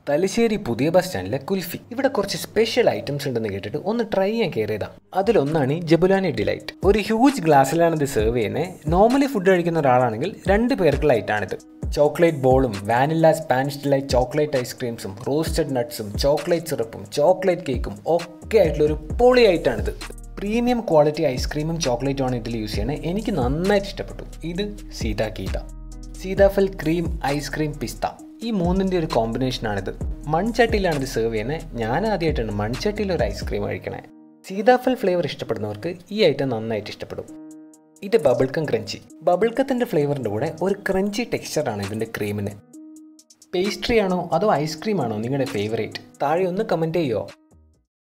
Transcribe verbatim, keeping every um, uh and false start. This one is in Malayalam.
തലശ്ശേരി പുതിയ ബസ് സ്റ്റാൻഡിലെ കുൽഫി. ഇവിടെ കുറച്ച് സ്പെഷ്യൽ ഐറ്റംസ് ഉണ്ടെന്ന് കേട്ടിട്ട് ഒന്ന് ട്രൈ ചെയ്യാൻ കയറിയതാ. അതിലൊന്നാണ് ജബുലാനി ഡിലൈറ്റ്. ഒരു ഹ്യൂജ് ഗ്ലാസ്സിലാണ് ഇത് സെർവ് ചെയ്യുന്നത്. നോർമലി ഫുഡ് കഴിക്കുന്ന ഒരാളാണെങ്കിൽ രണ്ട് പേർക്കുള്ള ഐറ്റാണിത്. ചോക്ലേറ്റ് ബോളും വാനില സ്പാനിഷ് ഡിലൈറ്റ് ചോക്ലേറ്റ് ഐസ്ക്രീംസും റോസ്റ്റഡ് നട്ട്സും ചോക്ലേറ്റ് സിറപ്പും ചോക്ലേറ്റ് കേക്കും ഒക്കെ ആയിട്ടുള്ള ഒരു പൊളി ഐറ്റാണിത്. പ്രീമിയം ക്വാളിറ്റി ഐസ്ക്രീമും ചോക്ലേറ്റുമാണ് ഇതിൽ യൂസ് ചെയ്യണത്. എനിക്ക് നന്നായിട്ട് ഇഷ്ടപ്പെട്ടു. ഇത് സീതാ ഗീത, സീതാഫൽ ക്രീം ഐസ്ക്രീം പിസ്ത, ഈ മൂന്നിൻ്റെ ഒരു കോമ്പിനേഷനാണിത്. മൺചട്ടിയിലാണ് ഇത് സെർവ് ചെയ്യുന്നത്. ഞാൻ ആദ്യമായിട്ടാണ് മൺചട്ടിയിൽ ഒരു ഐസ്ക്രീം കഴിക്കണേ. സീതാഫൽ ഫ്ലേവർ ഇഷ്ടപ്പെടുന്നവർക്ക് ഈ ഐറ്റം നന്നായിട്ട് ഇഷ്ടപ്പെടും. ഇത് ബബിൾക്കം ക്രഞ്ചി. ബബിൾക്കത്തിൻ്റെ ഫ്ലേവറിൻ്റെ കൂടെ ഒരു ക്രഞ്ചി ടെക്സ്ചറാണ് ഇതിൻ്റെ ക്രീമിന്. പേസ്ട്രി ആണോ അതോ ഐസ്ക്രീം ആണോ നിങ്ങളുടെ ഫേവറേറ്റ്? താഴെ ഒന്ന് കമൻറ്റ് ചെയ്യുമോ?